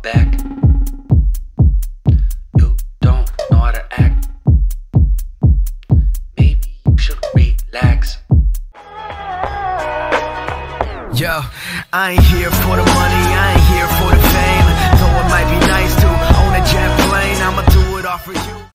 back. You don't know how to act. Maybe you should relax. Yo, I ain't here for the money, I ain't here for the fame. Though it might be nice to own a jet plane, I'ma do it all for you.